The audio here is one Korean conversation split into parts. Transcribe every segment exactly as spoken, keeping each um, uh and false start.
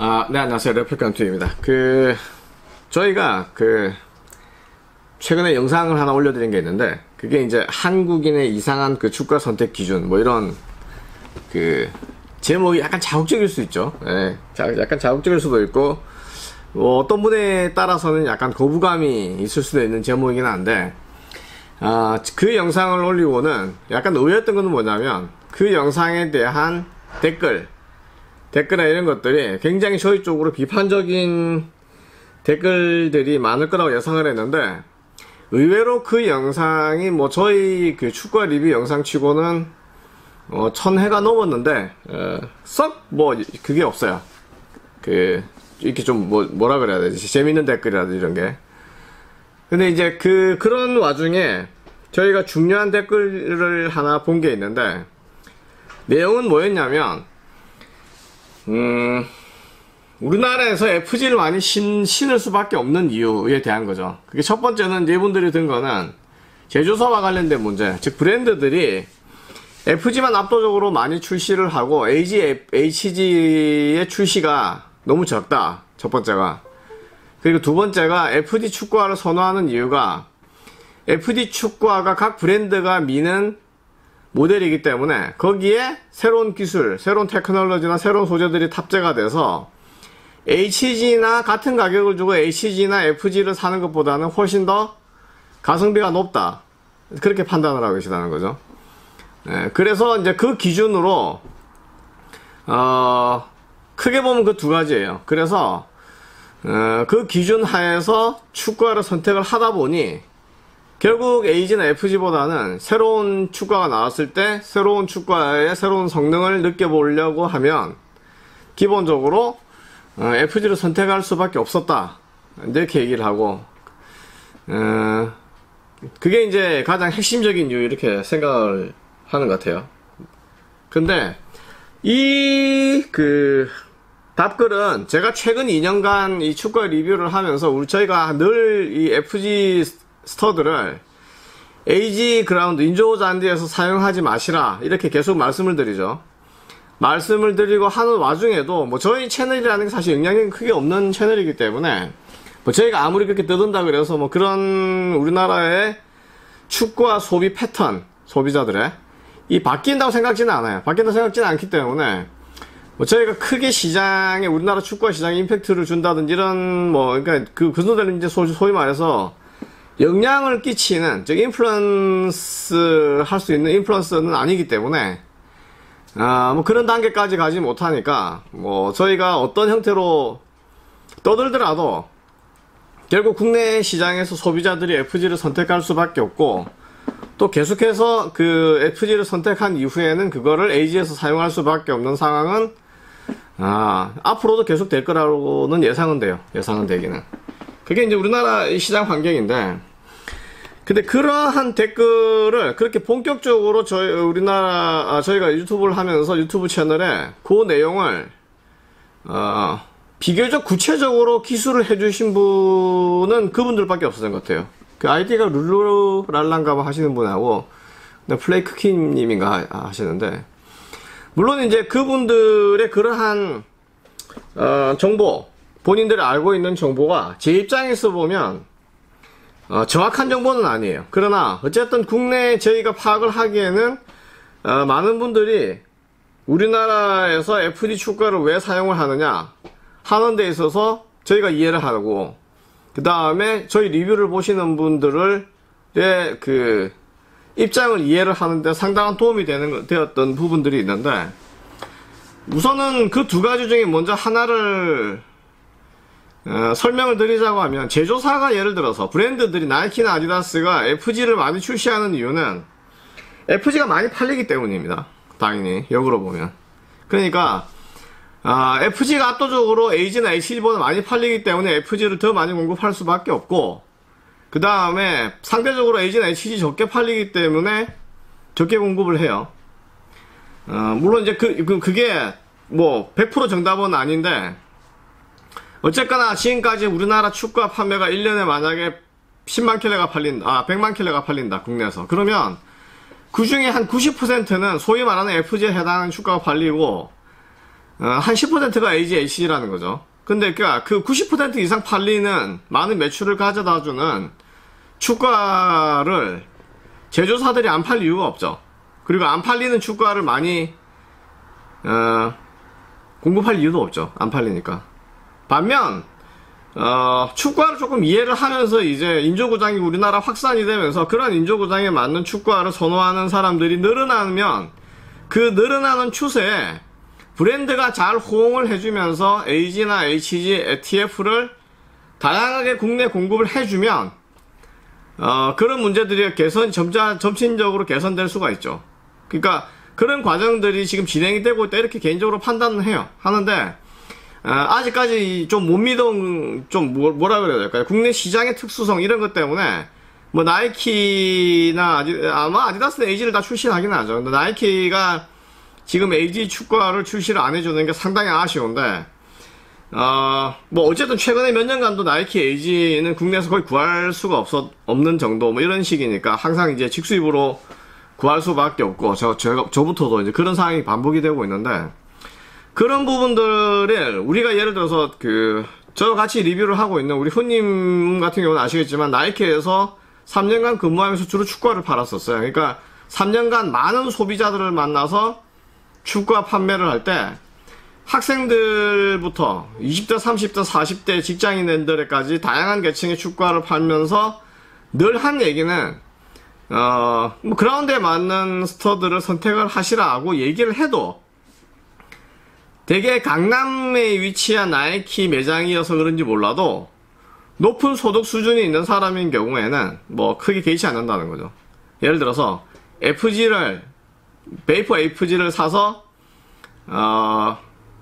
아, 네, 안녕하세요. 레플칸투입니다. 그, 저희가 그, 최근에 영상을 하나 올려드린 게 있는데, 그게 이제 한국인의 이상한 그 주가 선택 기준, 뭐 이런, 그, 제목이 약간 자극적일 수 있죠. 예, 자, 약간 자극적일 수도 있고, 뭐 어떤 분에 따라서는 약간 거부감이 있을 수도 있는 제목이긴 한데, 아, 그 영상을 올리고는 약간 의외였던 것은 뭐냐면, 그 영상에 대한 댓글, 댓글이나 이런 것들이 굉장히 저희 쪽으로 비판적인 댓글들이 많을 거라고 예상을 했는데, 의외로 그 영상이 뭐 저희 그 축구 리뷰 영상 치고는 어, 천 회가 넘었는데, 어, 썩 뭐 그게 없어요. 그 이렇게 좀 뭐 뭐라 그래야 되지, 재밌는 댓글이라든지 이런 게. 근데 이제 그 그런 와중에 저희가 중요한 댓글을 하나 본 게 있는데, 내용은 뭐였냐면, 음, 우리나라에서 에프지를 많이 신, 신을 수밖에 없는 이유에 대한 거죠. 그게 첫 번째는 이분들이 든 거는 제조사와 관련된 문제, 즉 브랜드들이 에프지만 압도적으로 많이 출시를 하고 에이지, 에이치지의 출시가 너무 적다. 첫 번째가. 그리고 두 번째가 에프디 축구화를 선호하는 이유가, 에프디 축구화가 각 브랜드가 미는 모델이기 때문에 거기에 새로운 기술, 새로운 테크놀로지나 새로운 소재들이 탑재가 돼서 에이치지나 같은 가격을 주고 에이치지나 에프지를 사는 것보다는 훨씬 더 가성비가 높다. 그렇게 판단을 하고 계시다는 거죠. 네, 그래서 이제 그 기준으로 어, 크게 보면 그 두 가지예요. 그래서 어, 그 기준 하에서 축구화를 선택을 하다 보니 결국 에이지나 에프지보다는 새로운 축구화가 나왔을 때 새로운 축구화의 새로운 성능을 느껴보려고 하면 기본적으로 어, 에프지를 선택할 수밖에 없었다. 이렇게 얘기를 하고, 어, 그게 이제 가장 핵심적인 이유, 이렇게 생각을 하는 것 같아요. 근데 이 그 답글은 제가 최근 이 년간 이 축구화 리뷰를 하면서 우리 저희가 늘 이 에프지 스터드를 에이지 그라운드, 인조어 잔디에서 사용하지 마시라, 이렇게 계속 말씀을 드리죠. 말씀을 드리고 하는 와중에도 뭐 저희 채널이라는 게 사실 영향력이 크게 없는 채널이기 때문에 뭐 저희가 아무리 그렇게 떠든다 그래서 뭐 그런 우리나라의 축구화 소비 패턴, 소비자들의 이 바뀐다고 생각지는 않아요. 바뀐다고 생각지는 않기 때문에 뭐 저희가 크게 시장에, 우리나라 축구화 시장에 임팩트를 준다든지 이런 뭐 그러니까 그 그들은 이제 소, 소위 말해서 영향을 끼치는, 즉 인플루언스 할 수 있는 인플루언서는 아니기 때문에 아, 뭐 그런 단계까지 가지 못하니까 뭐 저희가 어떤 형태로 떠들더라도 결국 국내 시장에서 소비자들이 에프지를 선택할 수밖에 없고, 또 계속해서 그 에프지를 선택한 이후에는 그거를 에이지에서 사용할 수밖에 없는 상황은 아, 앞으로도 계속 될 거라고는 예상은 돼요. 예상은 되기는. 그게 이제 우리나라 시장 환경인데, 근데 그러한 댓글을 그렇게 본격적으로 저희 우리나라 아, 저희가 유튜브를 하면서 유튜브 채널에 그 내용을 어, 비교적 구체적으로 기술을 해주신 분은 그분들밖에 없었던 것 같아요. 그 아이디가 룰루랄란가 하시는 분하고 플레이크킴님인가 하시는데, 물론 이제 그분들의 그러한 어, 정보, 본인들이 알고 있는 정보가 제 입장에서 보면 어, 정확한 정보는 아니에요. 그러나 어쨌든 국내에 저희가 파악을 하기에는 어, 많은 분들이 우리나라에서 에프디 축구화를 왜 사용을 하느냐 하는 데 있어서 저희가 이해를 하고, 그 다음에 저희 리뷰를 보시는 분들의 그 입장을 이해를 하는데 상당한 도움이 되는, 되었던 부분들이 있는데, 우선은 그 두 가지 중에 먼저 하나를 어, 설명을 드리자고 하면, 제조사가 예를 들어서 브랜드들이 나이키나 아디다스가 에프지를 많이 출시하는 이유는 에프지가 많이 팔리기 때문입니다. 당연히 역으로 보면. 그러니까 아, 에프지가 압도적으로 에이지나 에이치지보다 많이 팔리기 때문에 에프지를 더 많이 공급할 수밖에 없고, 그 다음에 상대적으로 에이지나 에이치지 적게 팔리기 때문에 적게 공급을 해요. 어, 물론 이제 그, 그, 그게 뭐 백 퍼센트 정답은 아닌데, 어쨌거나 지금까지 우리나라 축구화 판매가 일 년에 만약에 십만 켤레가 팔린다, 아, 백만 켤레가 팔린다, 국내에서. 그러면 그 중에 한 구십 퍼센트는 소위 말하는 에프지에 해당하는 축구가 팔리고, 어, 한 십 퍼센트가 에이지, 에이씨지라는 거죠. 근데 그 구십 퍼센트 이상 팔리는 많은 매출을 가져다주는 축구화를 제조사들이 안 팔 이유가 없죠. 그리고 안 팔리는 축구화를 많이 어, 공급할 이유도 없죠. 안 팔리니까. 반면 어, 축구화를 조금 이해를 하면서 이제 인조구장이 우리나라 확산이 되면서 그런 인조구장에 맞는 축구화를 선호하는 사람들이 늘어나면 그 늘어나는 추세에 브랜드가 잘 호응을 해주면서 에이지나 에이치지, 티에프를 다양하게 국내 공급을 해주면 어, 그런 문제들이 개선, 점차, 점진적으로 개선될 수가 있죠. 그러니까 그런 과정들이 지금 진행이 되고 있다 이렇게 개인적으로 판단을 해요. 하는데 어, 아직까지 좀 못 믿은, 좀 뭐, 뭐라 그래야 될까요? 국내 시장의 특수성 이런 것 때문에 뭐 나이키나 아디, 아마 아디다스는 에이지를 다 출시하긴 하죠. 근데 나이키가 지금 에이지 축구화를 출시를 안 해주는 게 상당히 아쉬운데 어, 뭐 어쨌든 최근에 몇 년간도 나이키 에이지는 국내에서 거의 구할 수가 없었, 없는 정도 뭐 이런 식이니까 항상 이제 직수입으로 구할 수밖에 없고 저, 저, 저부터도 이제 그런 상황이 반복이 되고 있는데 그런 부분들을 우리가 예를 들어서 그 저와 같이 리뷰를 하고 있는 우리 훈님 같은 경우는 아시겠지만 나이키에서 삼 년간 근무하면서 주로 축구화를 팔았었어요. 그러니까 삼 년간 많은 소비자들을 만나서 축구화 판매를 할 때 학생들부터 이십 대, 삼십 대, 사십 대 직장인들에까지 다양한 계층의 축구화를 팔면서 늘 한 얘기는 어, 뭐 그라운드에 맞는 스터드를 선택을 하시라고 얘기를 해도 되게 강남에 위치한 나이키 매장이어서 그런지 몰라도 높은 소득 수준이 있는 사람인 경우에는 뭐 크게 개의치 않는다는 거죠. 예를 들어서 에프지를 베이퍼 에프지를 사서 어,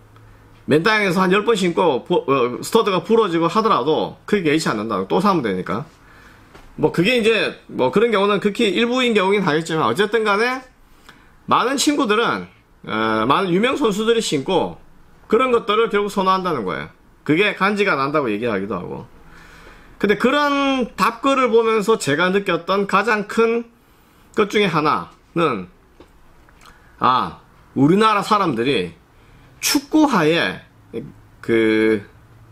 맨땅에서 한 열 번 신고 보, 어, 스터드가 부러지고 하더라도 크게 개의치 않는다. 또 사면 되니까. 뭐 그게 이제 뭐 그런 경우는 극히 일부인 경우긴 하겠지만 어쨌든 간에 많은 친구들은 어, 많은 유명 선수들이 신고 그런 것들을 결국 선호한다는 거예요. 그게 간지가 난다고 얘기하기도 하고. 근데 그런 답글을 보면서 제가 느꼈던 가장 큰 것 중에 하나는 아, 우리나라 사람들이 축구화에 그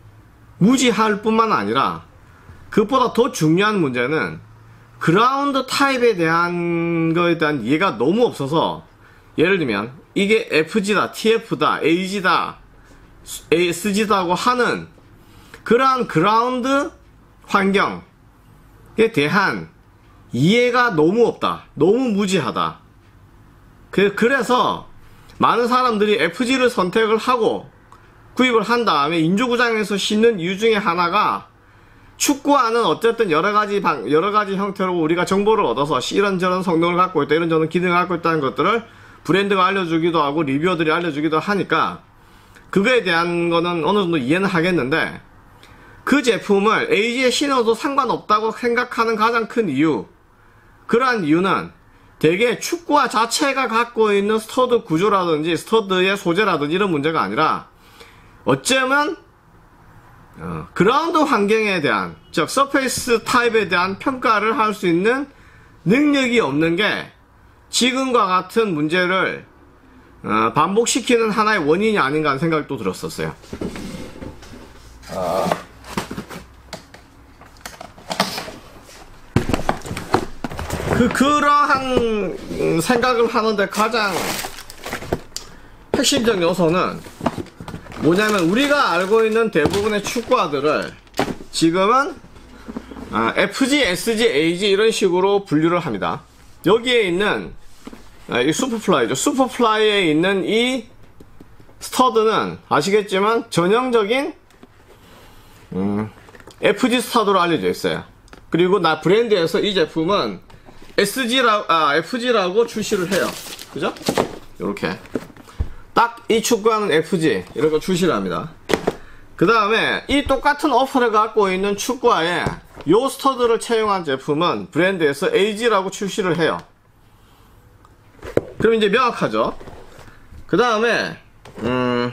무지할 뿐만 아니라 그것보다 더 중요한 문제는 그라운드 타입에 대한 거에 대한 이해가 너무 없어서 예를 들면 이게 에프지다, 티에프다, 에이지다, 에스지다고 하는 그러한 그라운드 환경에 대한 이해가 너무 없다. 너무 무지하다. 그, 그래서 많은 사람들이 에프지를 선택을 하고 구입을 한 다음에 인조구장에서 신는 이유 중에 하나가 축구화는 어쨌든 여러가지 방, 여러가지 형태로 우리가 정보를 얻어서 이런저런 성능을 갖고 있다, 이런저런 기능을 갖고 있다는 것들을 브랜드가 알려주기도 하고 리뷰어들이 알려주기도 하니까 그거에 대한 거는 어느 정도 이해는 하겠는데 그 제품을 에이지에 신어도 상관없다고 생각하는 가장 큰 이유, 그러한 이유는 대개 축구화 자체가 갖고 있는 스터드 구조라든지 스터드의 소재라든지 이런 문제가 아니라 어쩌면 어, 그라운드 환경에 대한, 즉 서페이스 타입에 대한 평가를 할 수 있는 능력이 없는 게 지금과 같은 문제를 어, 반복시키는 하나의 원인이 아닌가 하는 생각도 들었었어요. 아. 그, 그러한 생각을 하는데 가장 핵심적 요소는 뭐냐면 우리가 알고 있는 대부분의 축구화들을 지금은 아, 에프지, 에스지, 에이지 이런 식으로 분류를 합니다. 여기에 있는 아, 이 슈퍼플라이죠. 슈퍼플라이에 있는 이 스터드는 아시겠지만 전형적인 음, 에프지 스터드로 알려져 있어요. 그리고 나 브랜드에서 이 제품은 에스지라, 아, 에프지라고 출시를 해요. 그죠? 요렇게. 딱 이 축구화는 에프지, 이런 거 출시를 합니다. 그 다음에 이 똑같은 어퍼를 갖고 있는 축구화에 요 스터드를 채용한 제품은 브랜드에서 에이지라고 출시를 해요. 그럼 이제 명확하죠? 그 다음에, 음,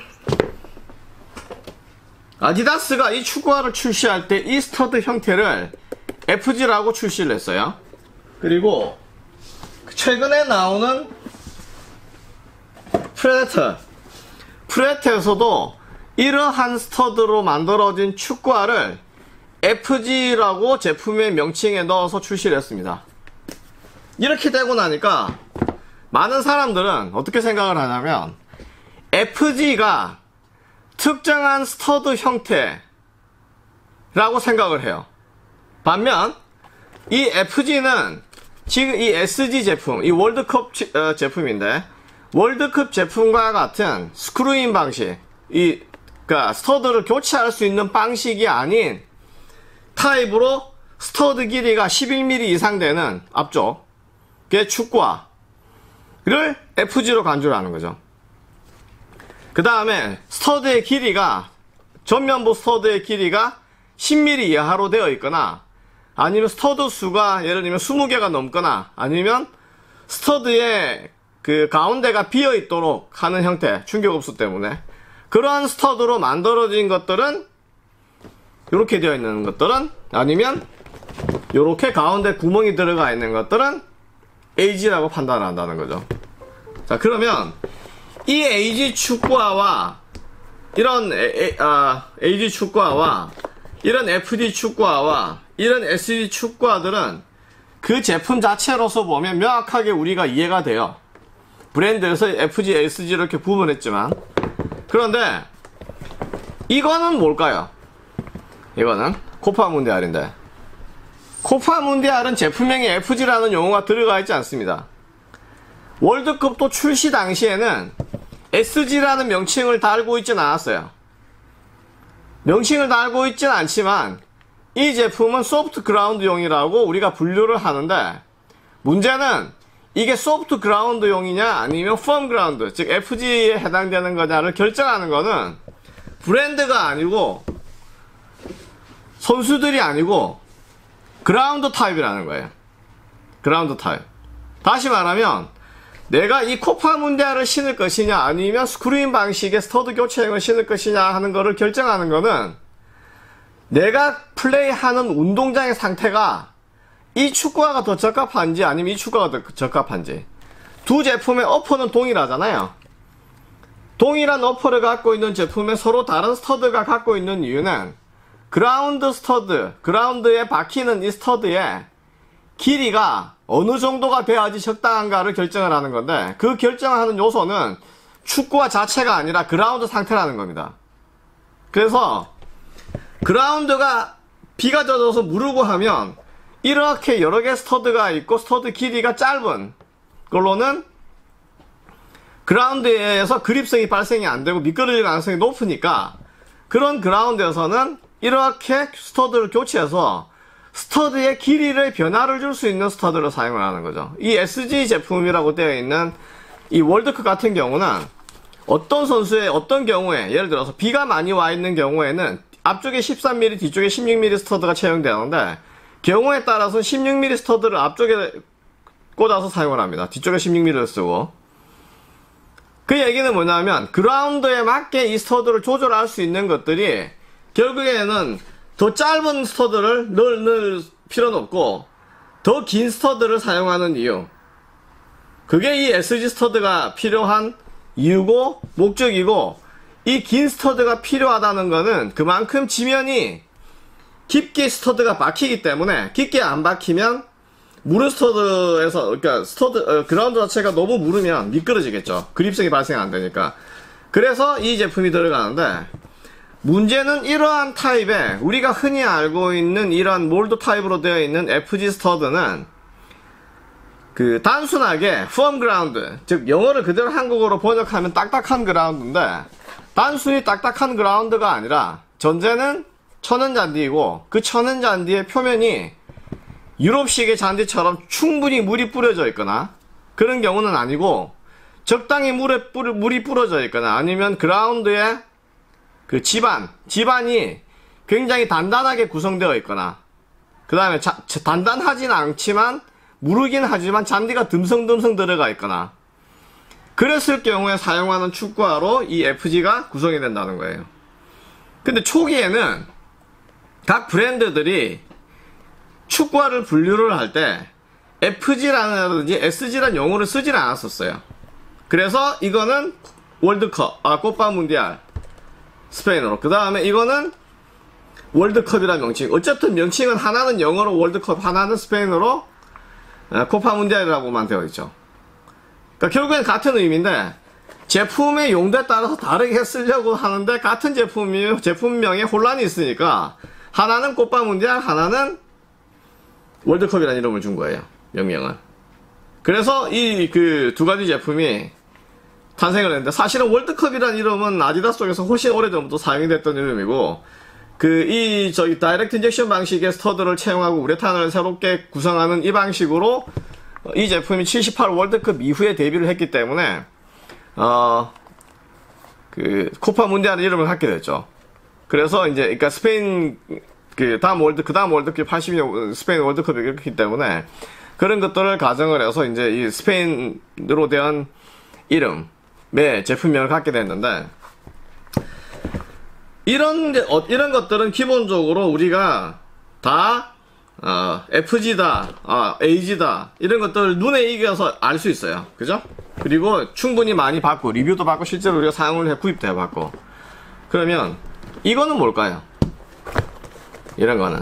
아디다스가 이 축구화를 출시할 때 이 스터드 형태를 에프지라고 출시를 했어요. 그리고 최근에 나오는 프레데터 프레트에서도 이러한 스터드로 만들어진 축구화를 에프지라고 제품의 명칭에 넣어서 출시를 했습니다. 이렇게 되고 나니까 많은 사람들은 어떻게 생각을 하냐면 에프지가 특정한 스터드 형태라고 생각을 해요. 반면 이 에프지는 지금 이 에스지 제품, 이 월드컵 어, 제품인데 월드컵 제품과 같은 스크루인 방식, 이 그러니까 스터드를 교체할 수 있는 방식이 아닌 타입으로 스터드 길이가 십일 밀리미터 이상 되는 앞쪽의 축구화를 에프지로 간주를 하는 거죠. 그 다음에 스터드의 길이가 전면부 스터드의 길이가 십 밀리미터 이하로 되어 있거나 아니면 스터드 수가 예를 들면 이십 개가 넘거나 아니면 스터드의 그 가운데가 비어 있도록 하는 형태, 충격 흡수 때문에 그러한 스터드로 만들어진 것들은 이렇게 되어 있는 것들은 아니면 이렇게 가운데 구멍이 들어가 있는 것들은 에이지라고 판단을 한다는 거죠. 자, 그러면 이 에이지 축구화와 이런 에, 에, 아, 에이지 축구화와 이런 에프지 축구화와 이런 에스지 축구화들은 그 제품 자체로서 보면 명확하게 우리가 이해가 돼요. 브랜드에서 에프지, 에스지 이렇게 구분했지만 그런데 이거는 뭘까요? 이거는 코파 문디알인데 코파 문디알은 제품명에 에프지라는 용어가 들어가 있지 않습니다. 월드컵도 출시 당시에는 에스지라는 명칭을 달고 있진 않았어요. 명칭을 달고 있진 않지만 이 제품은 소프트 그라운드용이라고 우리가 분류를 하는데 문제는 이게 소프트 그라운드용이냐 아니면 펌 그라운드, 즉 에프지에 해당되는 거냐를 결정하는 거는 브랜드가 아니고 선수들이 아니고 그라운드 타입이라는 거예요. 그라운드 타입. 다시 말하면 내가 이 코파 문디알을 신을 것이냐 아니면 스크루인 방식의 스터드 교체형을 신을 것이냐 하는 거를 결정하는 거는 내가 플레이하는 운동장의 상태가 이 축구화가 더 적합한지 아니면 이 축구화가 더 적합한지. 두 제품의 어퍼는 동일하잖아요. 동일한 어퍼를 갖고 있는 제품에 서로 다른 스터드가 갖고 있는 이유는 그라운드 스터드, 그라운드에 박히는 이 스터드의 길이가 어느 정도가 돼야지 적당한가를 결정을 하는 건데 그 결정하는 요소는 축구화 자체가 아니라 그라운드 상태라는 겁니다. 그래서 그라운드가 비가 젖어서 무르고 하면 이렇게 여러 개 스터드가 있고 스터드 길이가 짧은 걸로는 그라운드에서 그립성이 발생이 안 되고 미끄러질 가능성이 높으니까 그런 그라운드에서는 이렇게 스터드를 교체해서 스터드의 길이를 변화를 줄 수 있는 스터드를 사용을 하는 거죠. 이 에스지 제품이라고 되어 있는 이 월드컵 같은 경우는 어떤 선수의 어떤 경우에 예를 들어서 비가 많이 와 있는 경우에는 앞쪽에 십삼 밀리미터 뒤쪽에 십육 밀리미터 스터드가 채용되는데 경우에 따라서 십육 밀리미터 스터드를 앞쪽에 꽂아서 사용을 합니다. 뒤쪽에 십육 밀리미터를 쓰고. 그 얘기는 뭐냐면 그라운드에 맞게 이 스터드를 조절할 수 있는 것들이 결국에는 더 짧은 스터드를 넣을, 넣을 필요는 없고 더 긴 스터드를 사용하는 이유, 그게 이 에스지 스터드가 필요한 이유고 목적이고, 이 긴 스터드가 필요하다는 거는 그만큼 지면이 깊게 스터드가 박히기 때문에 깊게 안 박히면 무른 스터드에서, 그러니까 스터드 어, 그라운드 자체가 너무 무르면 미끄러지겠죠. 그립성이 발생 안 되니까. 그래서 이 제품이 들어가는데 문제는 이러한 타입의 우리가 흔히 알고 있는 이러한 몰드 타입으로 되어 있는 에프지 스터드는 그 단순하게 펌 그라운드, 즉 영어를 그대로 한국어로 번역하면 딱딱한 그라운드인데 단순히 딱딱한 그라운드가 아니라 전제는 천연잔디이고 그 천연잔디의 표면이 유럽식의 잔디처럼 충분히 물이 뿌려져 있거나 그런 경우는 아니고 적당히 물에 뿌, 물이 뿌려져 있거나 아니면 그라운드에 그 지반, 지반이 굉장히 단단하게 구성되어 있거나 그 다음에 단단하진 않지만 무르긴 하지만 잔디가 듬성듬성 들어가 있거나 그랬을 경우에 사용하는 축구화로 이 에프지가 구성이 된다는 거예요. 근데 초기에는 각 브랜드들이 축구화를 분류를 할 때 에프지라든지 에스지라는 용어를 쓰질 않았었어요. 그래서 이거는 월드컵, 아, 코파 문디알. 스페인어로. 그 다음에 이거는 월드컵이라는 명칭. 어쨌든 명칭은 하나는 영어로 월드컵, 하나는 스페인어로 코파 문디알이라고만 되어 있죠. 그러니까 결국엔 같은 의미인데 제품의 용도에 따라서 다르게 쓰려고 하는데 같은 제품이 제품명에 혼란이 있으니까 하나는 코파 문디알, 하나는 월드컵이라는 이름을 준 거예요. 명명은. 그래서 이 그 두 가지 제품이 탄생을 했는데 사실은 월드컵이라는 이름은 아디다스 쪽에서 훨씬 오래전부터 사용이 됐던 이름이고 그 이 저기 다이렉트 인젝션 방식의 스터드를 채용하고 우레탄을 새롭게 구성하는 이 방식으로 이 제품이 칠십팔 월드컵 이후에 데뷔를 했기 때문에 어 그 코파 문디알 이름을 갖게 됐죠. 그래서 이제 그러니까 스페인 그 다음 월드 그 다음 월드컵 팔십 년 스페인 월드컵이기 때문에 그런 것들을 가정을 해서 이제 이 스페인으로 대한 이름의 제품명을 갖게 됐는데 이런 게, 어, 이런 것들은 기본적으로 우리가 다 어, 에프지다, 어, 에이지다 이런 것들을 눈에 익어서 알 수 있어요. 그죠? 그리고 충분히 많이 받고 리뷰도 받고 실제로 우리가 사용을 해 구입도 해봤고 그러면 이거는 뭘까요? 이런 거는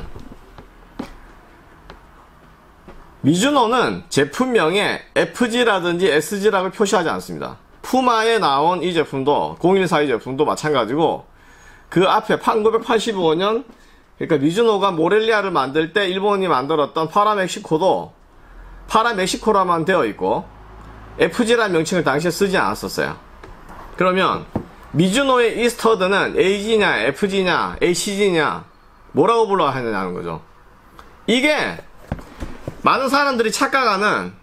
미즈노는 제품명에 에프지라든지 에스지라고 표시하지 않습니다. 푸마에 나온 이 제품도 공일사이 제품도 마찬가지고 그 앞에 천구백팔십오 년 그러니까 미즈노가 모렐리아를 만들 때 일본이 만들었던 파라멕시코도 파라멕시코라만 되어 있고 에프지라는 명칭을 당시에 쓰지 않았었어요. 그러면 미즈노의 이 스터드는 에이지냐 에프지냐 에이씨지냐 뭐라고 불러야 하느냐는 거죠. 이게 많은 사람들이 착각하는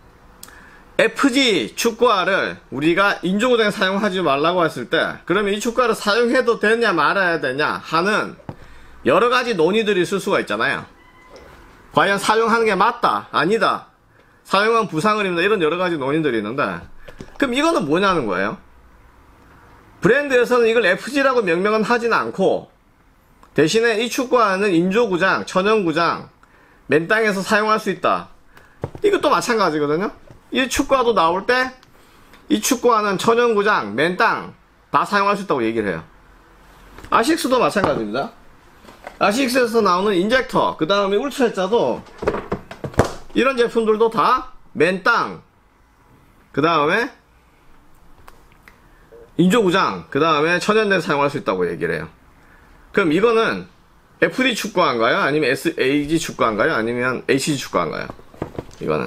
에프지 축구화를 우리가 인조구장에 사용하지 말라고 했을 때 그러면 이 축구화를 사용해도 되냐 말아야 되냐 하는 여러가지 논의들이 있을 수가 있잖아요. 과연 사용하는 게 맞다 아니다 사용한 부상을 입는다 이런 여러가지 논의들이 있는데 그럼 이거는 뭐냐는 거예요. 브랜드에서는 이걸 에프지라고 명명은 하진 않고 대신에 이 축구화는 인조구장, 천연구장 맨 땅에서 사용할 수 있다. 이것도 마찬가지거든요. 이 축구화도 나올 때 이 축구화는 천연구장, 맨 땅 다 사용할 수 있다고 얘기를 해요. 아식스도 마찬가지입니다. 아식스에서 나오는 인젝터 그 다음에 울트라자도 이런 제품들도 다 맨 땅 그 다음에 인조구장 그 다음에 천연대 사용할 수 있다고 얘기를 해요. 그럼 이거는 에프디 축구화인가요? 아니면 에이지 축구화인가요? 아니면 에이씨지 축구화인가요? 이거는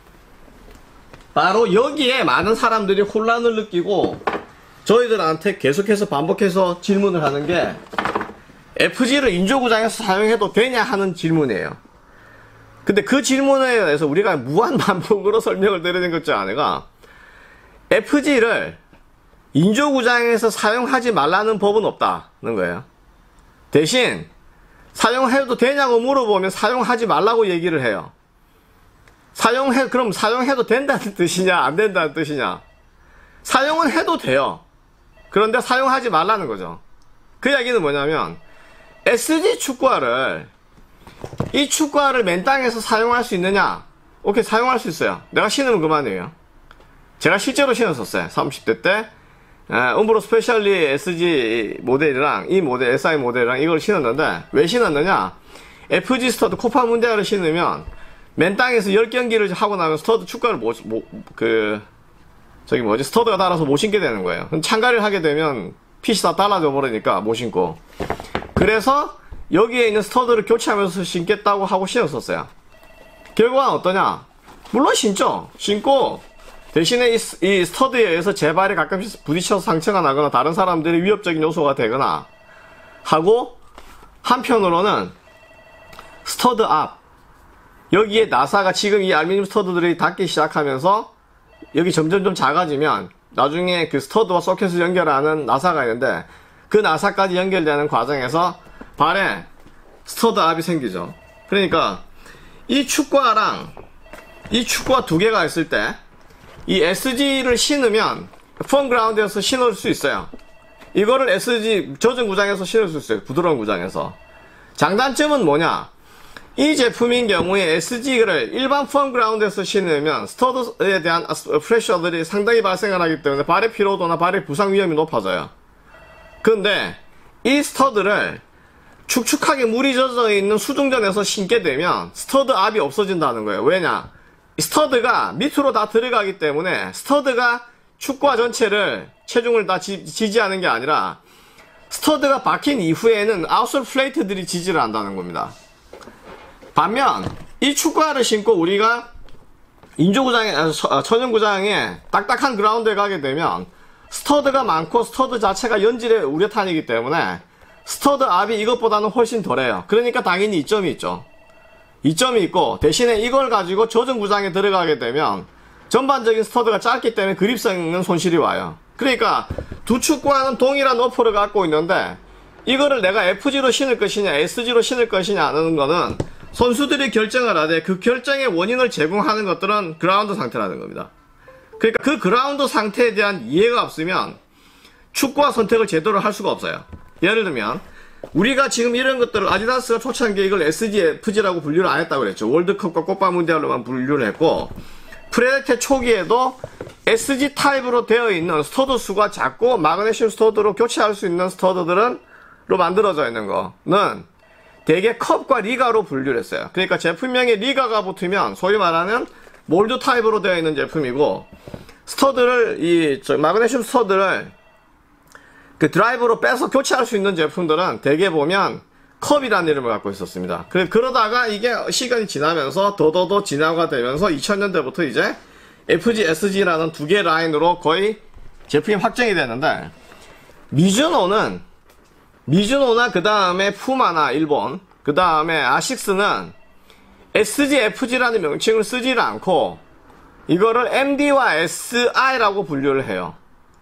바로 여기에 많은 사람들이 혼란을 느끼고 저희들한테 계속해서 반복해서 질문을 하는 게 에프지를 인조구장에서 사용해도 되냐 하는 질문이에요. 근데 그 질문에 대해서 우리가 무한 반복으로 설명을 드리는 것 중 하나가 에프지를 인조구장에서 사용하지 말라는 법은 없다는 거예요. 대신 사용해도 되냐고 물어보면 사용하지 말라고 얘기를 해요. 사용해 그럼 사용해도 된다는 뜻이냐 안 된다는 뜻이냐. 사용은 해도 돼요. 그런데 사용하지 말라는 거죠. 그 이야기는 뭐냐면 에스지 축구화를 이 축구화를 맨 땅에서 사용할 수 있느냐. 오케이 사용할 수 있어요. 내가 신으면 그만이에요. 제가 실제로 신었었어요. 삼십 대 때 움브로 스페셜리 에스지 모델이랑 이 모델 에스아이 모델이랑 이걸 신었는데 왜 신었느냐. 에프지 스터드 코파 문디알을 신으면 맨 땅에서 십 경기를 하고 나면 스터드 축구화를 못, 못, 그 저기 뭐지 스터드가 달아서 못 신게 되는 거예요. 참가를 하게 되면 핏이 다 달라져 버리니까 못 신고 그래서 여기에 있는 스터드를 교체하면서 신겠다고 하고 신었었어요. 결과는 어떠냐. 물론 신죠. 신고 대신에 이, 이 스터드에 의해서 제 발이 가끔씩 부딪혀서 상처가 나거나 다른 사람들이 위협적인 요소가 되거나 하고 한편으로는 스터드 앞 여기에 나사가 지금 이 알루미늄 스터드들이 닿기 시작하면서 여기 점점 좀 작아지면 나중에 그 스터드와 소켓을 연결하는 나사가 있는데 그 나사까지 연결되는 과정에서 발에 스터드 앞이 생기죠. 그러니까 이 축구화랑 이 축구화 두 개가 있을 때 이 에스지를 신으면 펌 그라운드에서 신을 수 있어요. 이거를 에스지 젖은 구장에서 신을 수 있어요. 부드러운 구장에서. 장단점은 뭐냐. 이 제품인 경우에 에스지를 일반 펌 그라운드에서 신으면 스터드에 대한 프레셔들이 상당히 발생을 하기 때문에 발의 피로도나 발의 부상 위험이 높아져요. 근데 이 스터드를 축축하게 물이 젖어 있는 수중전에서 신게 되면 스터드 압이 없어진다는 거예요. 왜냐? 스터드가 밑으로 다 들어가기 때문에 스터드가 축과 전체를 체중을 다 지, 지지하는 게 아니라 스터드가 박힌 이후에는 아웃솔 플레이트들이 지지를 한다는 겁니다. 반면 이 축구화를 신고 우리가 인조구장에, 천연구장에 딱딱한 그라운드에 가게 되면 스터드가 많고 스터드 자체가 연질의 우레탄이기 때문에 스터드 압이 이것보다는 훨씬 덜해요. 그러니까 당연히 이점이 있죠. 이점이 있고, 대신에 이걸 가지고 젖은 구장에 들어가게 되면 전반적인 스터드가 짧기 때문에 그립성은 손실이 와요. 그러니까 두 축구화는 동일한 어퍼를 갖고 있는데 이거를 내가 에프지로 신을 것이냐 에스지로 신을 것이냐 하는 거는 선수들이 결정을 하되, 그 결정의 원인을 제공하는 것들은 그라운드 상태라는 겁니다. 그러니까 그 그라운드 상태에 대한 이해가 없으면 축구화 선택을 제대로 할 수가 없어요. 예를 들면 우리가 지금 이런 것들을, 아디다스가 초창기에 이걸 에스지, 에프지라고 분류를 안 했다고 그랬죠. 월드컵과 코파 문디알로만 분류를 했고, 프레데테 초기에도 에스지 타입으로 되어 있는 스터드 수가 작고 마그네슘 스터드로 교체할 수 있는 스터드들은 로 만들어져 있는 거는 대개 컵과 리가로 분류를 했어요. 그러니까 제품명에 리가가 붙으면 소위 말하는 몰드 타입으로 되어 있는 제품이고, 스터드를 이 저 마그네슘 스터드를 그 드라이브로 빼서 교체할 수 있는 제품들은 대개 보면 컵이라는 이름을 갖고 있었습니다. 그래, 그러다가 이게 시간이 지나면서 더더더 진화가 되면서 이천 년대부터 이제 에프지, 에스지라는 두 개 라인으로 거의 제품이 확정이 되는데, 미즈노는 미즈노나 그 다음에 푸마나 일본, 그 다음에 아식스는 에스지, 에프지라는 명칭을 쓰지를 않고 이거를 엠디와 에스아이라고 분류를 해요.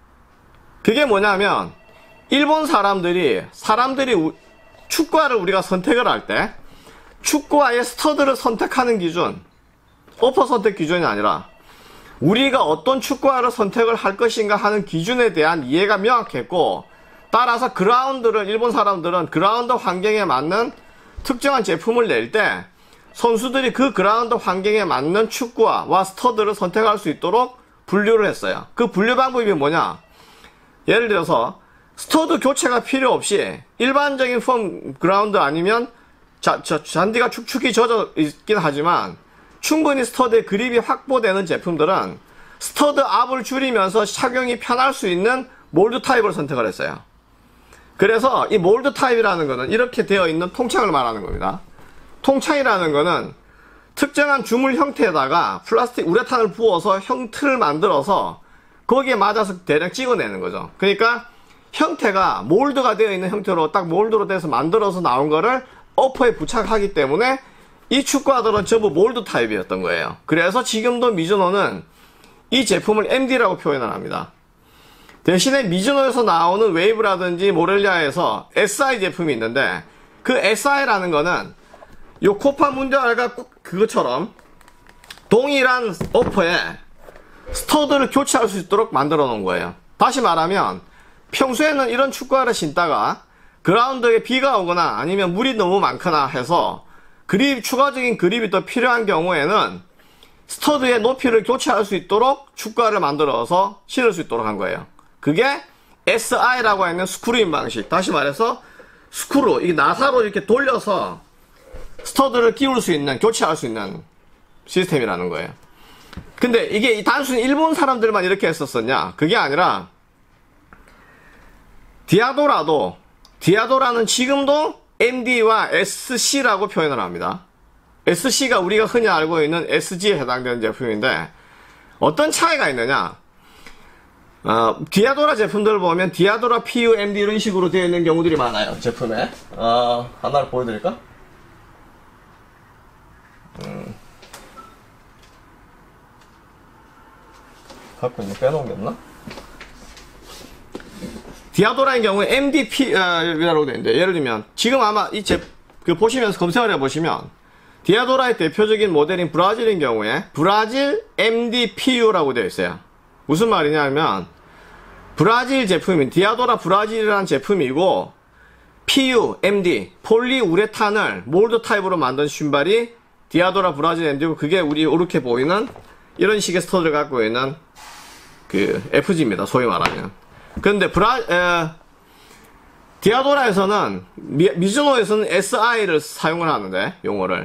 그게 뭐냐면 일본 사람들이 사람들이 우, 축구화를 우리가 선택을 할 때 축구화의 스터드를 선택하는 기준, 어퍼 선택 기준이 아니라 우리가 어떤 축구화를 선택을 할 것인가 하는 기준에 대한 이해가 명확했고, 따라서 그라운드를, 일본 사람들은 그라운드 환경에 맞는 특정한 제품을 낼 때 선수들이 그 그라운드 환경에 맞는 축구화와 스터드를 선택할 수 있도록 분류를 했어요. 그 분류 방법이 뭐냐? 예를 들어서 스터드 교체가 필요 없이 일반적인 폼 그라운드 아니면 자, 자, 잔디가 축축히 젖어 있긴 하지만 충분히 스터드의 그립이 확보되는 제품들은 스터드 압을 줄이면서 착용이 편할 수 있는 몰드 타입을 선택을 했어요. 그래서 이 몰드 타입이라는 거는 이렇게 되어 있는 통창을 말하는 겁니다. 통창이라는 거는 특정한 주물 형태에다가 플라스틱 우레탄을 부어서 형틀을 만들어서 거기에 맞아서 대략 찍어내는 거죠. 그러니까 형태가 몰드가 되어 있는 형태로 딱 몰드로 돼서 만들어서 나온 거를 어퍼에 부착하기 때문에 이 축구화들은 전부 몰드 타입이었던 거예요. 그래서 지금도 미즈노는 이 제품을 엠디라고 표현을 합니다. 대신에 미즈노에서 나오는 웨이브라든지 모렐리아에서 에스아이 제품이 있는데, 그 에스아이라는 거는 요 코파 문디알과 그것처럼 동일한 어퍼에 스터드를 교체할 수 있도록 만들어 놓은 거예요. 다시 말하면 평소에는 이런 축구화를 신다가 그라운드에 비가 오거나 아니면 물이 너무 많거나 해서 그립, 추가적인 그립이 더 필요한 경우에는 스터드의 높이를 교체할 수 있도록 축구화를 만들어서 신을 수 있도록 한 거예요. 그게 에스아이라고 하는 스크루인 방식. 다시 말해서 스크루, 이 나사로 이렇게 돌려서 스터드를 끼울 수 있는, 교체할 수 있는 시스템이라는 거예요. 근데 이게 단순히 일본 사람들만 이렇게 했었었냐? 그게 아니라 디아도라도, 디아도라는 지금도 엠디와 에스씨라고 표현을 합니다. 에스씨가 우리가 흔히 알고 있는 에스지에 해당되는 제품인데, 어떤 차이가 있느냐? 어, 디아도라 제품들을 보면 디아도라 피유 엠디 이런 식으로 되어 있는 경우들이 많아요. 제품에. 어, 하나를 보여드릴까? 음. 갖고 있는 빼놓은 게 없나? 디아도라인 경우에 엠디피라고 되어 있는데, 예를 들면 지금 아마 이 제, 그 보시면서 검색을 해보시면 디아도라의 대표적인 모델인 브라질인 경우에 브라질 엠디피유라고 되어 있어요. 무슨 말이냐면 브라질 제품인 디아도라 브라질이라는 제품이고, 피유, 엠디, 폴리우레탄을 몰드 타입으로 만든 신발이 디아도라 브라질 엠디고, 그게 우리 이렇게 보이는 이런 식의 스터드를 갖고 있는 그 에프지입니다. 소위 말하면. 그런데 브라 에, 디아도라에서는 미, 미즈노에서는 에스아이를 사용을 하는데, 용어를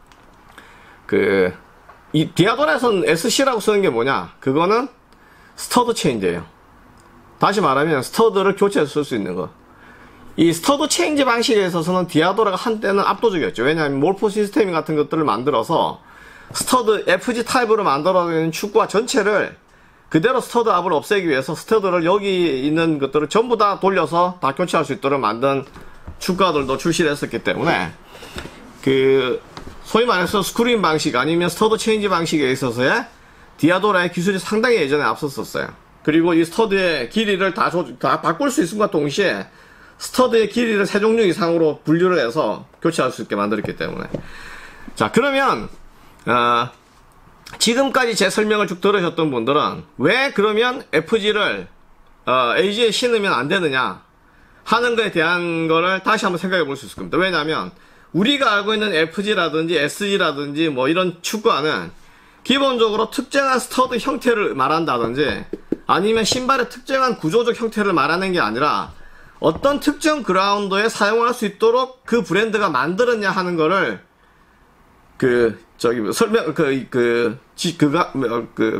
그 이 디아도라에서는 에스씨라고 쓰는 게 뭐냐? 그거는 스터드 체인지예요. 다시 말하면 스터드를 교체해서 쓸 수 있는 거. 이 스터드 체인지 방식에 있어서는 디아도라가 한때는 압도적이었죠. 왜냐하면 몰포 시스템 같은 것들을 만들어서 스터드 에프지 타입으로 만들어낸 축구화 전체를 그대로 스터드 압을 없애기 위해서 스터드를 여기 있는 것들을 전부 다 돌려서 다 교체할 수 있도록 만든 축구화들도 출시를 했었기 때문에, 그 소위 말해서 스크린 방식 아니면 스터드 체인지 방식에 있어서의 디아도라의 기술이 상당히 예전에 앞섰었어요. 그리고 이 스터드의 길이를 다, 조, 다 바꿀 수 있음과 동시에 스터드의 길이를 세 종류 이상으로 분류를 해서 교체할 수 있게 만들었기 때문에. 자, 그러면 어, 지금까지 제 설명을 쭉 들으셨던 분들은 왜 그러면 에프지를 어, 에이지에 신으면 안 되느냐 하는 거에 대한 거를 다시 한번 생각해 볼 수 있을 겁니다. 왜냐하면 우리가 알고 있는 에프지라든지 에스지라든지 뭐 이런 축구화는 기본적으로 특정한 스터드 형태를 말한다든지 아니면 신발의 특정한 구조적 형태를 말하는 게 아니라 어떤 특정 그라운드에 사용할 수 있도록 그 브랜드가 만들었냐 하는 거를 그 저기 설명 그 그 지 그가 그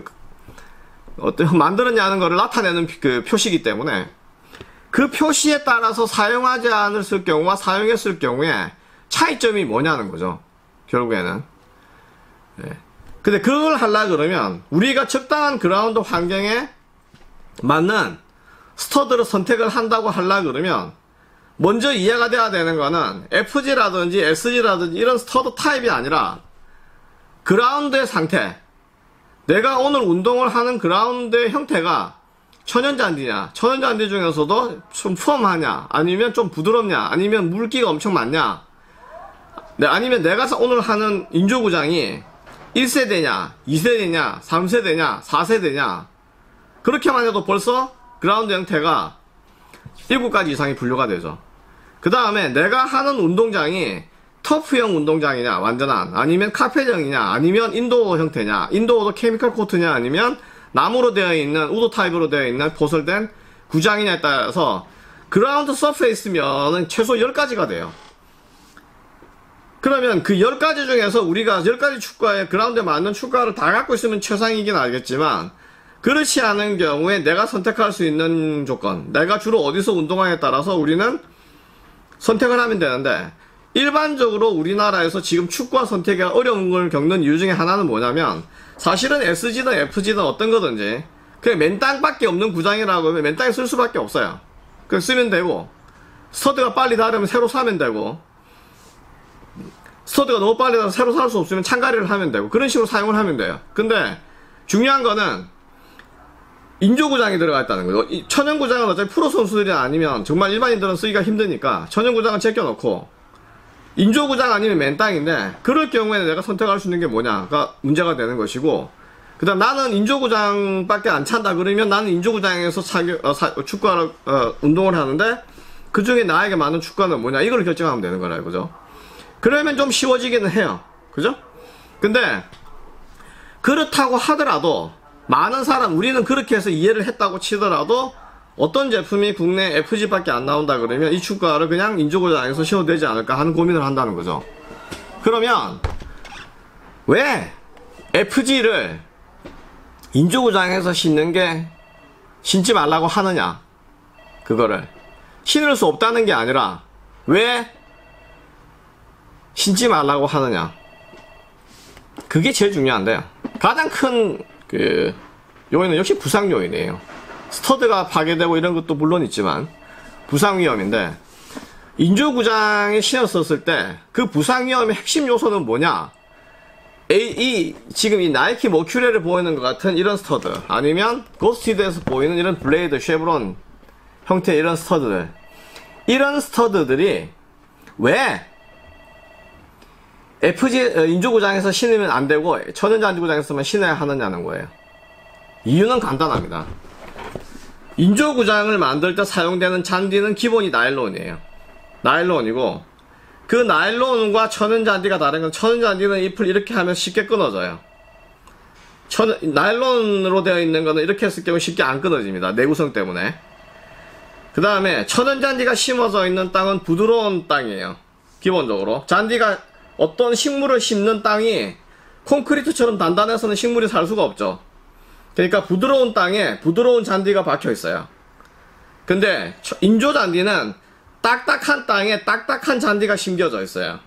어떤 만들었냐 하는 거를 나타내는 그 표시이기 때문에 그 표시에 따라서 사용하지 않았을 경우와 사용했을 경우에 차이점이 뭐냐는 거죠. 결국에는. 네. 근데 그걸 하려 그러면 우리가 적당한 그라운드 환경에 맞는 스터드를 선택을 한다고 하려 그러면 먼저 이해가 돼야 되는 거는 에프지라든지 에스지라든지 이런 스터드 타입이 아니라 그라운드의 상태, 내가 오늘 운동을 하는 그라운드의 형태가 천연잔디냐, 천연잔디 중에서도 좀 펌하냐, 아니면 좀 부드럽냐, 아니면 물기가 엄청 많냐, 네, 아니면 내가 오늘 하는 인조구장이 일 세대냐, 이 세대냐, 삼 세대냐, 사 세대냐, 그렇게만 해도 벌써 그라운드 형태가 일곱 가지 이상이 분류가 되죠. 그 다음에 내가 하는 운동장이 터프형 운동장이냐, 완전한, 아니면 카펫형이냐, 아니면 인도어 형태냐, 인도어도 케미컬 코트냐, 아니면 나무로 되어 있는, 우드 타입으로 되어 있는 보설된 구장이냐에 따라서 그라운드 서페이스면은 최소 열 가지가 돼요. 그러면 그 열 가지 중에서 우리가 열 가지 축구화에 그라운드에 맞는 축구화를 다 갖고 있으면 최상이긴 알겠지만, 그렇지 않은 경우에 내가 선택할 수 있는 조건, 내가 주로 어디서 운동하냐에 따라서 우리는 선택을 하면 되는데, 일반적으로 우리나라에서 지금 축구화 선택이 어려운 걸 겪는 이유 중에 하나는 뭐냐면, 사실은 에스지든 에프지든 어떤 거든지 그냥 맨 땅밖에 없는 구장이라고 하면 맨 땅에 쓸 수밖에 없어요. 그냥 쓰면 되고, 스터드가 빨리 닳으면 새로 사면 되고, 스터드가 너무 빨리 닳아서 새로 살 수 없으면 창가리를 하면 되고, 그런 식으로 사용을 하면 돼요. 근데 중요한 거는 인조구장이 들어가 있다는 거죠. 이 천연구장은 어차피 프로 선수들이 아니면 정말 일반인들은 쓰기가 힘드니까 천연구장은 제껴놓고 인조구장 아니면 맨 땅인데, 그럴 경우에는 내가 선택할 수 있는 게 뭐냐가 문제가 되는 것이고, 그 다음 나는 인조구장밖에 안 찬다 그러면 나는 인조구장에서 사교, 어, 사, 축구를 어, 운동을 하는데 그 중에 나에게 맞는 축구는 뭐냐, 이걸 결정하면 되는 거라 이거죠. 그러면 좀 쉬워지기는 해요. 그죠? 근데 그렇다고 하더라도 많은 사람, 우리는 그렇게 해서 이해를 했다고 치더라도 어떤 제품이 국내 에프지밖에 안 나온다 그러면 이 축구화를 그냥 인조구장에서 신어도 되지 않을까 하는 고민을 한다는 거죠. 그러면 왜 에프지를 인조구장에서 신는 게 신지 말라고 하느냐, 그거를 신을 수 없다는 게 아니라 왜 신지 말라고 하느냐, 그게 제일 중요한데요. 가장 큰 그 요인은 역시 부상 요인이에요. 스터드가 파괴되고 이런 것도 물론 있지만 부상 위험인데, 인조구장에 신었었을 때 그 부상 위험의 핵심 요소는 뭐냐, 이, 이 지금 이 나이키 머큐리를 보이는 것 같은 이런 스터드, 아니면 고스티드에서 보이는 이런 블레이드, 쉐브론 형태의 이런 스터드들, 이런 스터드들이 왜 에프지 인조구장에서 신으면 안 되고 천연잔디구장에서만 신어야 하느냐는 거예요. 이유는 간단합니다. 인조구장을 만들 때 사용되는 잔디는 기본이 나일론이에요. 나일론이고, 그 나일론과 천연잔디가 다른 건 천연잔디는 잎을 이렇게 하면 쉽게 끊어져요. 천, 나일론으로 되어 있는 거는 이렇게 했을 경우 쉽게 안 끊어집니다. 내구성 때문에. 그 다음에 천연잔디가 심어져 있는 땅은 부드러운 땅이에요. 기본적으로. 잔디가 어떤 식물을 심는 땅이 콘크리트처럼 단단해서는 식물이 살 수가 없죠. 그러니까 부드러운 땅에 부드러운 잔디가 박혀 있어요. 근데 인조잔디는 딱딱한 땅에 딱딱한 잔디가 심겨져 있어요.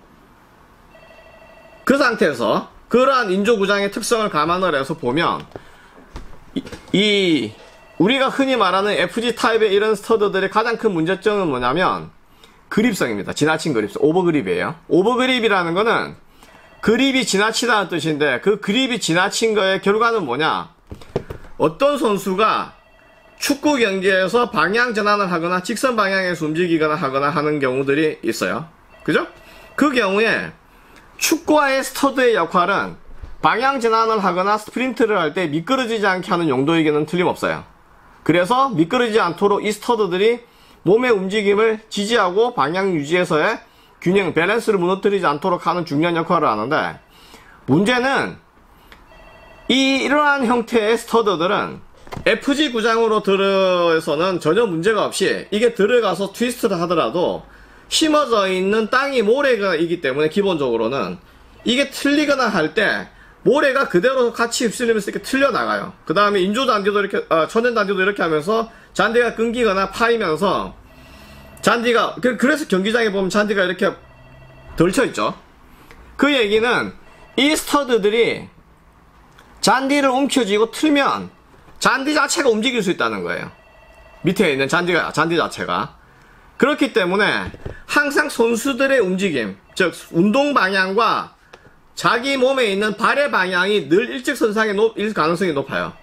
그 상태에서 그러한 인조구장의 특성을 감안을 해서 보면 이, 이 우리가 흔히 말하는 에프지 타입의 이런 스터드들의 가장 큰 문제점은 뭐냐면 그립성입니다. 지나친 그립성. 오버그립이에요. 오버그립이라는 거는 그립이 지나치다는 뜻인데, 그 그립이 지나친 거의 결과는 뭐냐? 어떤 선수가 축구 경기에서 방향 전환을 하거나 직선 방향에서 움직이거나 하거나 하는 경우들이 있어요. 그죠? 그 경우에 축구화의 스터드의 역할은 방향 전환을 하거나 스프린트를 할 때 미끄러지지 않게 하는 용도이기는 틀림없어요. 그래서 미끄러지지 않도록 이 스터드들이 몸의 움직임을 지지하고 방향 유지에서의 균형, 밸런스를 무너뜨리지 않도록 하는 중요한 역할을 하는데, 문제는 이 이러한 형태의 스터드들은 에프지 구장으로 들어서는 전혀 문제가 없이 이게 들어가서 트위스트를 하더라도 심어져 있는 땅이 모래가 있기 때문에 기본적으로는 이게 틀리거나 할 때 모래가 그대로 같이 휩쓸리면서 이렇게 틀려나가요. 그 다음에 인조잔디도 이렇게, 아, 천연잔디도 이렇게 하면서 잔디가 끊기거나 파이면서 잔디가, 그래서 경기장에 보면 잔디가 이렇게 덜쳐있죠. 그 얘기는 이 스터드들이 잔디를 움켜쥐고 틀면 잔디 자체가 움직일 수 있다는 거예요. 밑에 있는 잔디가, 잔디 자체가. 그렇기 때문에 항상 선수들의 움직임, 즉 운동 방향과 자기 몸에 있는 발의 방향이 늘 일직선상에 일 가능성이 높아요.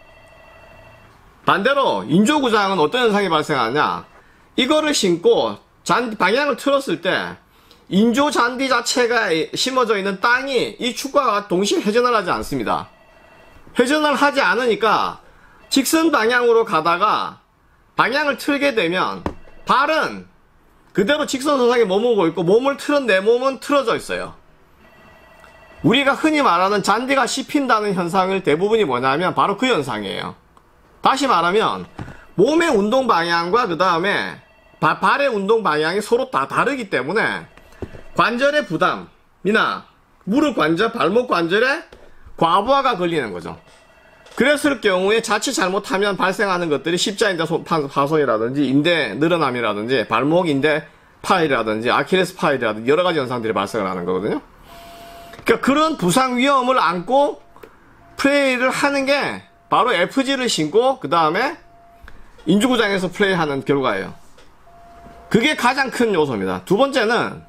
반대로 인조구장은 어떤 현상이 발생하냐, 이거를 신고 잔디 방향을 틀었을 때 인조 잔디 자체가 심어져 있는 땅이 이 축구와 동시에 회전을 하지 않습니다. 회전을 하지 않으니까 직선 방향으로 가다가 방향을 틀게 되면 발은 그대로 직선선상에 머무고 있고 몸을 틀은 내 몸은 틀어져 있어요. 우리가 흔히 말하는 잔디가 씹힌다는 현상을 대부분이 뭐냐면 바로 그 현상이에요. 다시 말하면 몸의 운동 방향과 그 다음에 발의 운동 방향이 서로 다 다르기 때문에 관절의 부담이나 무릎 관절, 발목 관절에 과부하가 걸리는 거죠. 그랬을 경우에 자칫 잘못하면 발생하는 것들이 십자인대 파손이라든지 인대 늘어남이라든지 발목 인대 파열이라든지 아킬레스 파열이라든지 여러 가지 현상들이 발생을 하는 거거든요. 그러니까 그런 부상 위험을 안고 플레이를 하는 게 바로 에프지를 신고 그 다음에 인조구장에서 플레이하는 결과예요. 그게 가장 큰 요소입니다. 두 번째는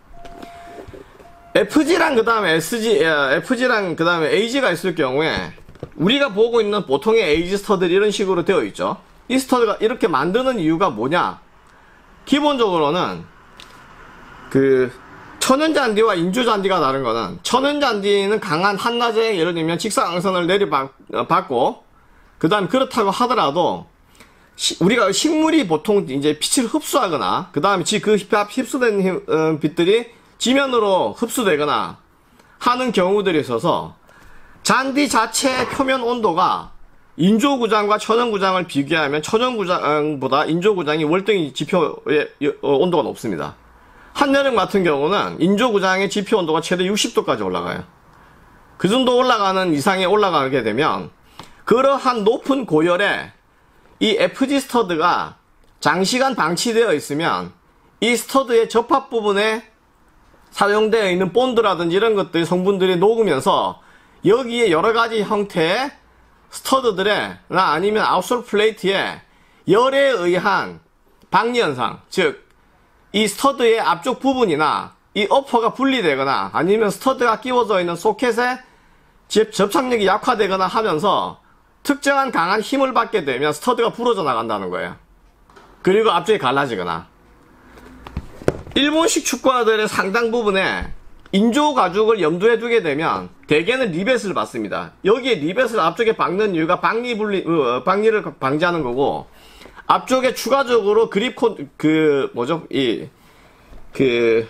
에프지랑 그 다음에 에스지, 에프지랑 그 다음에 에이지가 있을 경우에 우리가 보고 있는 보통의 에이지 스터들이 이런 식으로 되어 있죠. 이 스터드가 이렇게 만드는 이유가 뭐냐? 기본적으로는 그 천연잔디와 인조잔디가 다른 거는, 천연잔디는 강한 한낮에 예를 들면 직사광선을 내려받고 그 다음 그렇다고 하더라도 시, 우리가 식물이 보통 이제 빛을 흡수하거나 그 다음에 그 흡수된 빛들이 지면으로 흡수되거나 하는 경우들이 있어서 잔디 자체의 표면 온도가 인조구장과 천연구장을 비교하면 천연구장보다 인조구장이 월등히 지표의 온도가 높습니다. 한여름 같은 경우는 인조구장의 지표 온도가 최대 육십 도까지 올라가요. 그 정도 올라가는 이상에 올라가게 되면 그러한 높은 고열에 이 에프지 스터드가 장시간 방치되어 있으면 이 스터드의 접합 부분에 사용되어 있는 본드라든지 이런 것들 성분들이 녹으면서 여기에 여러가지 형태의 스터드들에 나 아니면 아웃솔 플레이트에 열에 의한 박리현상, 즉 이 스터드의 앞쪽 부분이나 이 어퍼가 분리되거나 아니면 스터드가 끼워져 있는 소켓에 접착력이 약화되거나 하면서 특정한 강한 힘을 받게 되면 스터드가 부러져 나간다는 거예요. 그리고 앞쪽이 갈라지거나. 일본식 축구화들의 상당 부분에 인조 가죽을 염두에 두게 되면 대개는 리벳을 받습니다. 여기에 리벳을 앞쪽에 박는 이유가 박리 분리, 어, 박리를 방지하는 거고, 앞쪽에 추가적으로 그립 콘, 그, 뭐죠, 이, 그,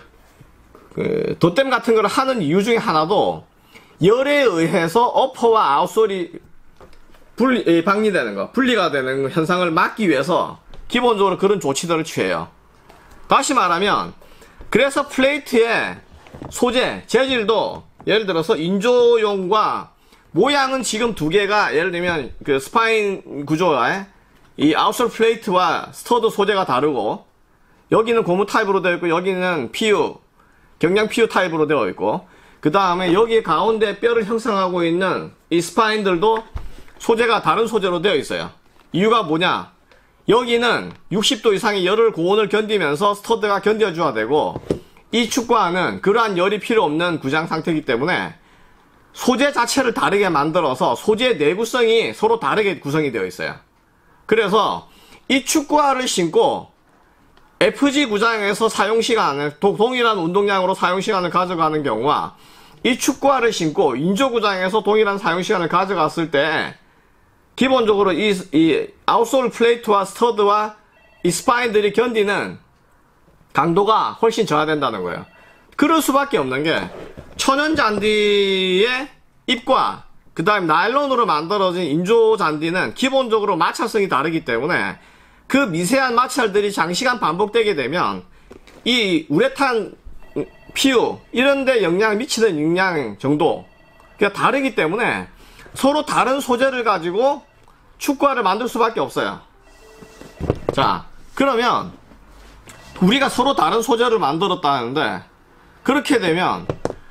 그 덧댐 같은 걸 하는 이유 중에 하나도 열에 의해서 어퍼와 아웃솔이 분리, 방리되는 거, 분리가 되는 현상을 막기 위해서 기본적으로 그런 조치들을 취해요. 다시 말하면, 그래서 플레이트의 소재, 재질도 예를 들어서 인조용과 모양은 지금 두 개가 예를 들면 그 스파인 구조에 이 아웃솔 플레이트와 스터드 소재가 다르고 여기는 고무 타입으로 되어 있고 여기는 피유, 경량 피유 타입으로 되어 있고 그 다음에 여기 가운데 뼈를 형성하고 있는 이 스파인들도 소재가 다른 소재로 되어 있어요. 이유가 뭐냐? 여기는 육십 도 이상의 열을 고온을 견디면서 스터드가 견뎌줘야 되고 이 축구화는 그러한 열이 필요 없는 구장 상태이기 때문에 소재 자체를 다르게 만들어서 소재의 내구성이 서로 다르게 구성이 되어 있어요. 그래서 이 축구화를 신고 에프지 구장에서 사용시간을 동일한 운동량으로 사용시간을 가져가는 경우와 이 축구화를 신고 인조 구장에서 동일한 사용시간을 가져갔을 때 기본적으로 이, 이 아웃솔 플레이트와 스터드와 이 스파인들이 견디는 강도가 훨씬 저하된다는 거예요. 그럴 수밖에 없는 게 천연 잔디의 잎과 그 다음 나일론으로 만들어진 인조 잔디는 기본적으로 마찰성이 다르기 때문에 그 미세한 마찰들이 장시간 반복되게 되면 이 우레탄 피유 이런데 영향을 미치는 영향 정도가 다르기 때문에 서로 다른 소재를 가지고 축구화를 만들 수밖에 없어요. 자, 그러면 우리가 서로 다른 소재를 만들었다는데 그렇게 되면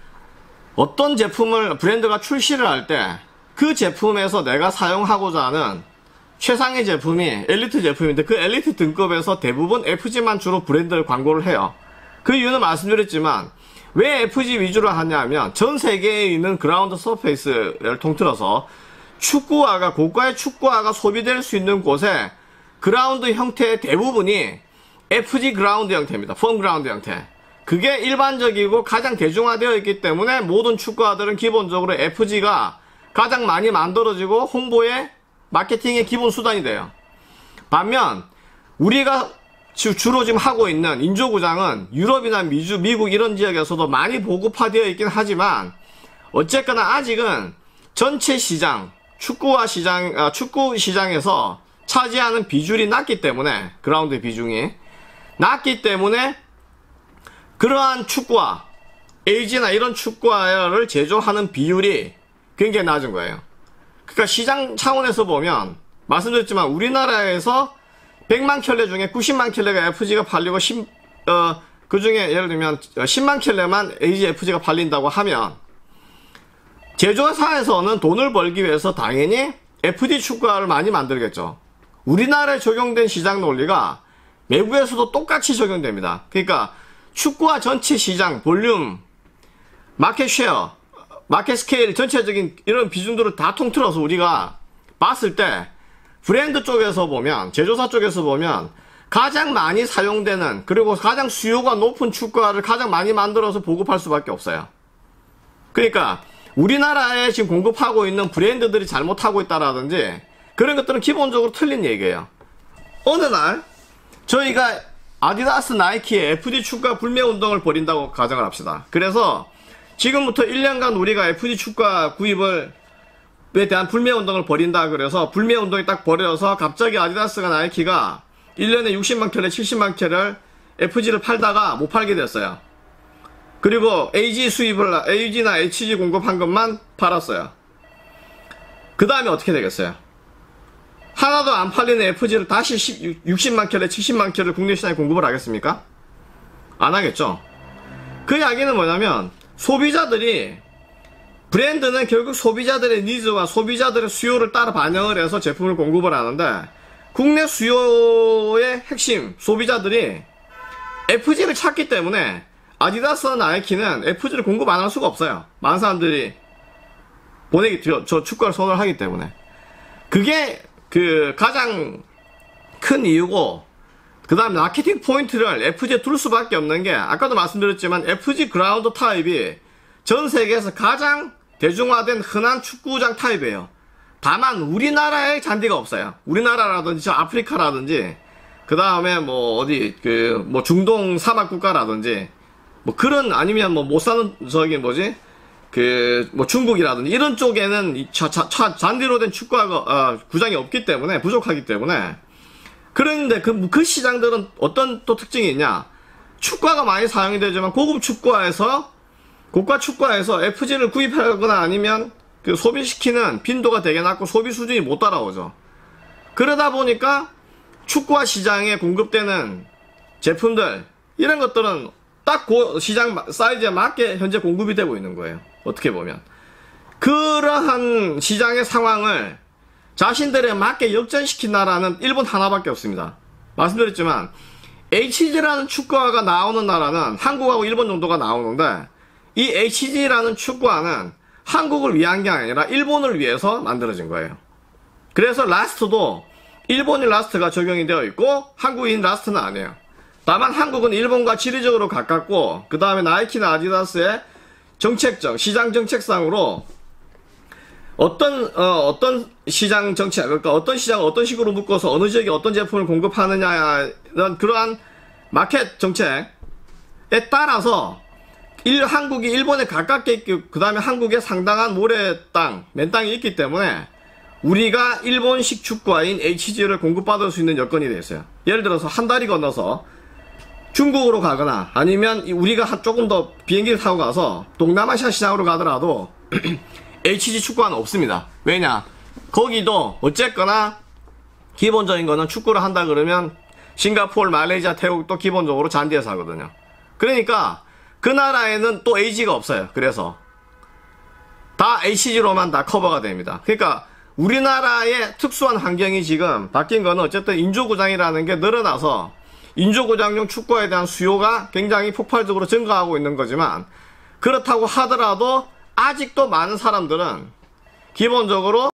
어떤 제품을 브랜드가 출시를 할 때 그 제품에서 내가 사용하고자 하는 최상의 제품이 엘리트 제품인데 그 엘리트 등급에서 대부분 에프지만 주로 브랜드를 광고를 해요. 그 이유는 말씀드렸지만 왜 에프지 위주로 하냐면 전 세계에 있는 그라운드 서페이스를 통틀어서 축구화가 고가의 축구화가 소비될 수 있는 곳에 그라운드 형태의 대부분이 에프지 그라운드 형태입니다. 폼 그라운드 형태. 그게 일반적이고 가장 대중화되어 있기 때문에 모든 축구화들은 기본적으로 에프지가 가장 많이 만들어지고 홍보에 마케팅의 기본 수단이 돼요. 반면 우리가 주로 지금 하고 있는 인조구장은 유럽이나 미주, 미국 이런 지역에서도 많이 보급화되어 있긴 하지만 어쨌거나 아직은 전체 시장, 축구화 시장, 아, 축구 시장에서 차지하는 비중이 낮기 때문에 그라운드의 비중이 낮기 때문에 그러한 축구화, 에이지나 이런 축구화를 제조하는 비율이 굉장히 낮은 거예요. 그러니까 시장 차원에서 보면 말씀드렸지만 우리나라에서 백만 켤레 중에 구십만 켤레가 에프지가 팔리고 십, 어, 그 중에 예를 들면 십만 켤레만 에이지 에프지가 팔린다고 하면 제조사에서는 돈을 벌기 위해서 당연히 에프지 축구화를 많이 만들겠죠. 우리나라에 적용된 시장 논리가 외국에서도 똑같이 적용됩니다. 그러니까 축구화 전체 시장 볼륨, 마켓 쉐어, 마켓 스케일 전체적인 이런 비중들을 다 통틀어서 우리가 봤을 때 브랜드 쪽에서 보면, 제조사 쪽에서 보면 가장 많이 사용되는 그리고 가장 수요가 높은 축구화를 가장 많이 만들어서 보급할 수밖에 없어요. 그러니까 우리나라에 지금 공급하고 있는 브랜드들이 잘못하고 있다라든지 그런 것들은 기본적으로 틀린 얘기예요. 어느 날 저희가 아디다스, 나이키의 에프지 축구화 불매 운동을 벌인다고 가정을 합시다. 그래서 지금부터 일 년간 우리가 에프지 축구화 구입을 에 대한 불매 운동을 벌인다 그래서 불매 운동이 딱 벌여서 갑자기 아디다스가 나이키가 일 년에 육십만 켤레, 칠십만 켤레를 에프지를 팔다가 못 팔게 됐어요. 그리고 에이지 수입을, 에이지나 에이치지 공급한 것만 팔았어요. 그 다음에 어떻게 되겠어요? 하나도 안 팔리는 에프지를 다시 육십만 켤레, 칠십만 켤레를 국내 시장에 공급을 하겠습니까? 안 하겠죠? 그 이야기는 뭐냐면 소비자들이, 브랜드는 결국 소비자들의 니즈와 소비자들의 수요를 따라 반영을 해서 제품을 공급을 하는데 국내 수요의 핵심 소비자들이 에프지를 찾기 때문에 아디다스와 나이키는 에프지를 공급 안 할 수가 없어요. 많은 사람들이 보내기, 저 축구를 선호를 하기 때문에. 그게 그 가장 큰 이유고, 그 다음 마케팅 포인트를 에프지에 둘 수밖에 없는 게 아까도 말씀드렸지만 에프지 그라운드 타입이 전 세계에서 가장 대중화된 흔한 축구장 타입이에요. 다만 우리나라에 잔디가 없어요. 우리나라라든지 아프리카라든지 그 다음에 뭐 어디 그 뭐 중동 사막 국가라든지 뭐 그런 아니면 뭐 못 사는 저기 뭐지 그 뭐 중국이라든지 이런 쪽에는 이 자, 자, 자, 잔디로 된 축구가 어, 구장이 없기 때문에 부족하기 때문에 그런데 그, 그 시장들은 어떤 또 특징이 있냐 축구화가 많이 사용이 되지만 고급 축구화에서 고가 축구화에서 에프지를 구입하거나 아니면 그 소비시키는 빈도가 되게 낮고 소비 수준이 못 따라오죠. 그러다 보니까 축구화 시장에 공급되는 제품들 이런 것들은 딱 그 시장 사이즈에 맞게 현재 공급이 되고 있는 거예요. 어떻게 보면 그러한 시장의 상황을 자신들에 맞게 역전시킨 나라는 일본 하나밖에 없습니다. 말씀드렸지만 에이치지라는 축구화가 나오는 나라는 한국하고 일본 정도가 나오는데 이 에이치지라는 축구화는 한국을 위한 게 아니라 일본을 위해서 만들어진 거예요. 그래서 라스트도 일본인 라스트가 적용이 되어 있고 한국인 라스트는 아니에요. 다만 한국은 일본과 지리적으로 가깝고 그 다음에 나이키나 아디다스의 정책적 시장 정책상으로 어떤 어, 어떤 시장 정책 그러니까 어떤 시장을 어떤 식으로 묶어서 어느 지역에 어떤 제품을 공급하느냐는 그러한 마켓 정책에 따라서 일, 한국이 일본에 가깝게 있고 그 다음에 한국에 상당한 모래 땅, 맨 땅이 있기 때문에 우리가 일본식 축구화인 에이치지를 공급받을 수 있는 여건이 되어 있어요. 예를 들어서 한 다리 건너서 중국으로 가거나 아니면 우리가 조금 더 비행기를 타고 가서 동남아시아 시장으로 가더라도 에이치지 축구화는 없습니다. 왜냐? 거기도 어쨌거나 기본적인 거는 축구를 한다 그러면 싱가포르, 말레이시아, 태국도 기본적으로 잔디에서 하거든요. 그러니까 그 나라에는 또 에이지가 없어요. 그래서 다 에이치지로만 다 커버가 됩니다. 그러니까 우리나라의 특수한 환경이 지금 바뀐 거는 어쨌든 인조구장이라는 게 늘어나서 인조구장용 축구에 대한 수요가 굉장히 폭발적으로 증가하고 있는 거지만 그렇다고 하더라도 아직도 많은 사람들은 기본적으로